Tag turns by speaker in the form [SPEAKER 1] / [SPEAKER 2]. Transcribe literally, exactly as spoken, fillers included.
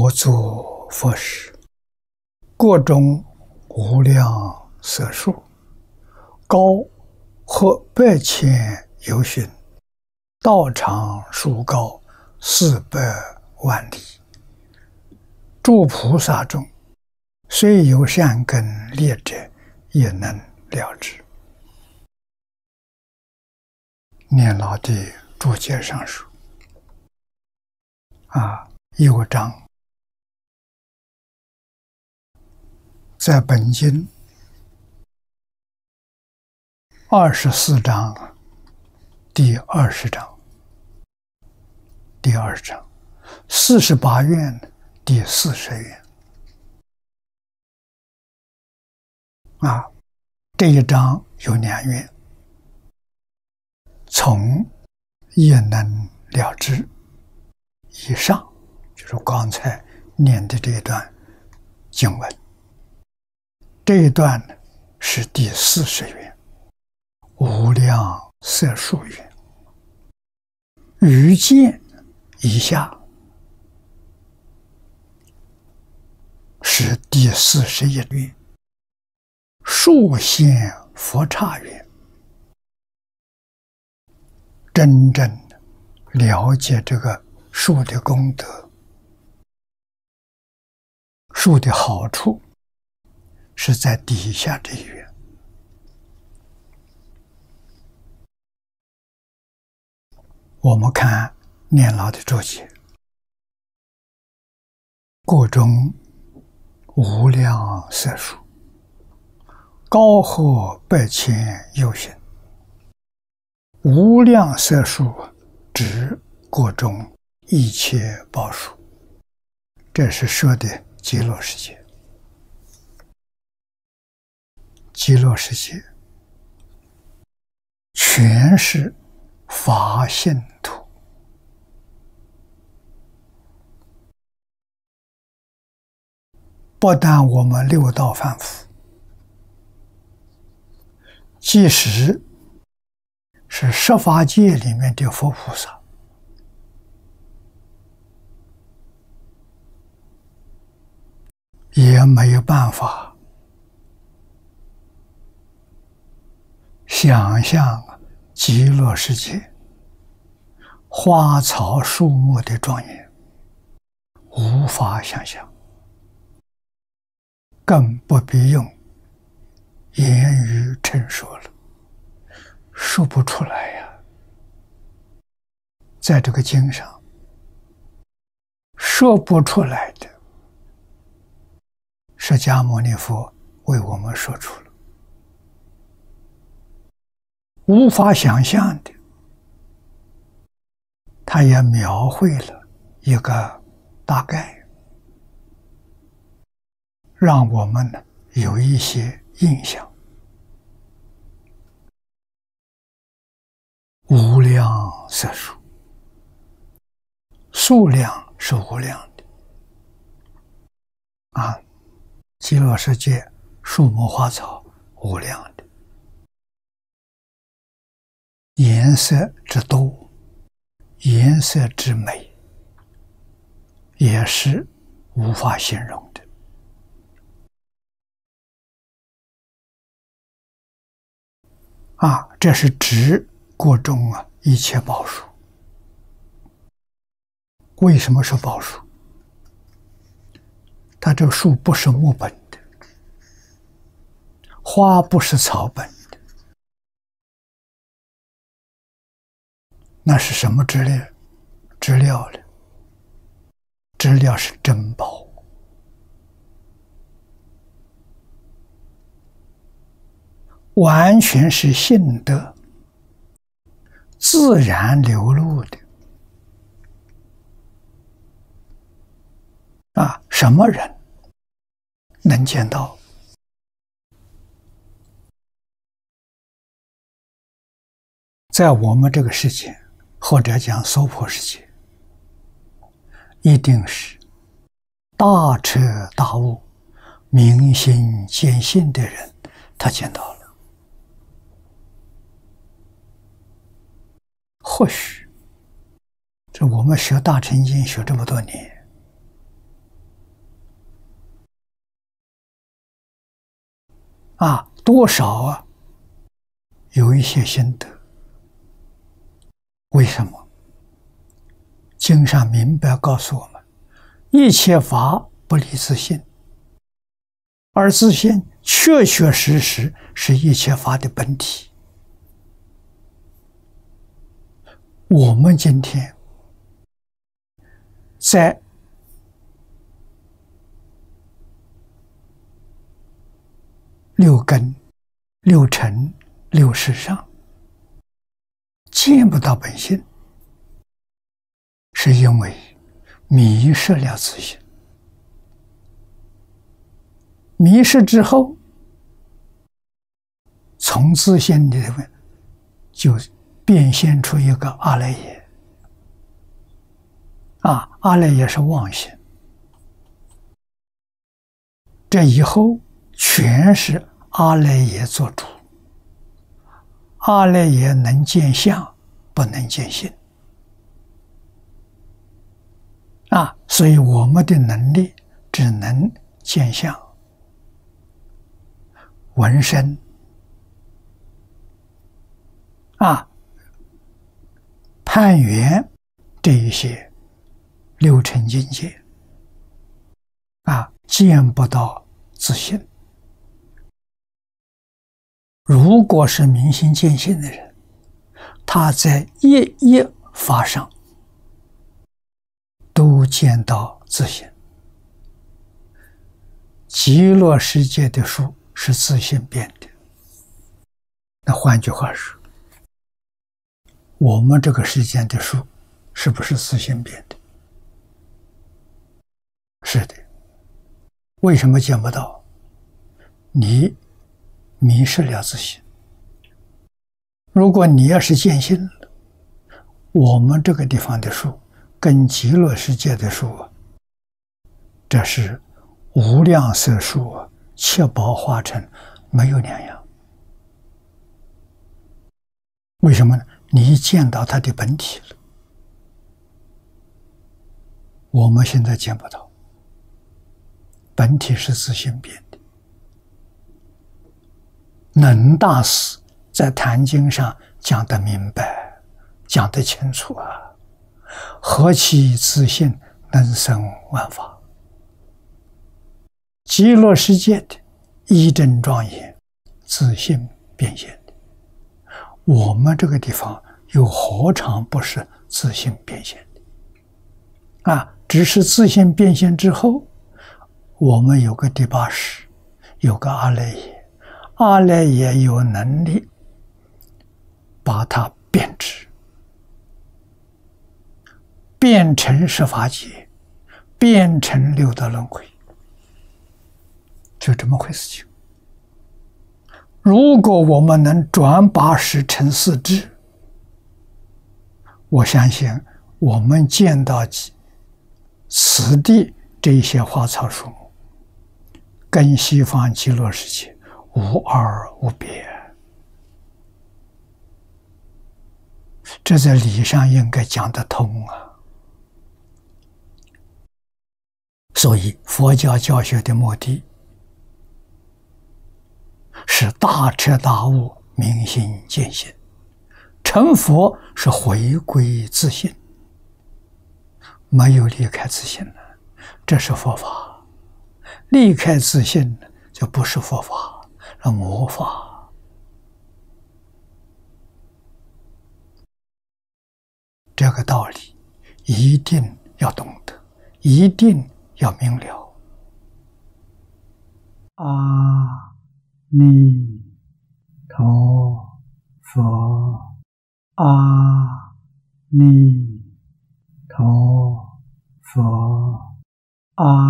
[SPEAKER 1] 我作佛时，各种无量色数，高或百千由旬，道场数高四百万里。诸菩萨中，虽有善根劣者，也能了知。念老的注解上说，啊，有章在本经二十四章第二十章，第二十章四十八愿第四十愿啊，这一章有两愿，从也能了知以上，就是刚才念的这一段经文。这一段呢是第四十愿，无量色数愿。余见以下是第四十一愿，数现佛刹愿。真正了解这个树的功德、树的好处，是在底下这一愿。我们看念老的注解，各种无量色数，高或百千由旬。无量色数指各种一切报数，这是说的极乐世界。极乐世界全是法性土，不但我们六道凡夫，即使是十法界里面的佛菩萨，也没有办法想象极乐世界花草树木的庄严，无法想象，更不必用言语陈说了，说不出来呀。在这个经上说不出来的，释迦牟尼佛为我们说出了。无法想象的，他也描绘了一个大概，让我们呢有一些印象。无量色数，数量是无量的啊，极乐世界树木花草无量的，颜色之多，颜色之美，也是无法形容的。啊，这是指各种啊一切报数。为什么是报数？它这个树不是木本的，花不是草本的，那是什么质料？质料的，质料是珍宝。完全是性德自然流露的啊！什么人能见到？在我们这个世界，或者讲娑婆世界，一定是大彻大悟、明心见性的人，他见到了。或许这我们学大乘经学这么多年， 啊，多少啊，有一些心得。为什么？经上明白告诉我们，一切法不离自性，而自性确确实实是一切法的本体。我们今天在六根、六尘、六识上见不到本性，是因为迷失了自性。迷失之后，从自性里面就变现出一个阿赖耶。啊，阿赖耶是妄心，这以后全是阿赖耶做主。阿赖耶能见相，不能见性。啊，所以我们的能力只能见相、闻声，啊，攀缘这一些六尘境界，啊，见不到自性。如果是明心见性的人，他在一一法上都见到自性。极乐世界的树是自性变的。那换句话说，我们这个世间的树是不是自性变的？是的。为什么见不到？你迷失了自性。如果你要是见性了，我们这个地方的树跟极乐世界的树啊，这是无量色数啊，七宝化成没有两样。为什么呢？你见到它的本体了，我们现在见不到。本体是自性变的。能大师在《坛经》上讲得明白，讲得清楚啊！何其自性能生万法？极乐世界的一真庄严，自性变现的。我们这个地方又何尝不是自性变现的？啊，只是自性变现之后，我们有个第八识，有个阿赖耶。阿赖耶有能力把它变质，变成十法界，变成六道轮回，就这么回事情。如果我们能转八识成四智，我相信我们见到此地这些花草树木，跟西方极乐世界无二无别。这在理上应该讲得通啊。所以佛教教学的目的是大彻大悟，明心见性。成佛是回归自性，没有离开自性了，这是佛法。离开自性就不是佛法，是魔法。这个道理一定要懂得，一定要明了。阿弥陀佛，阿弥陀佛，阿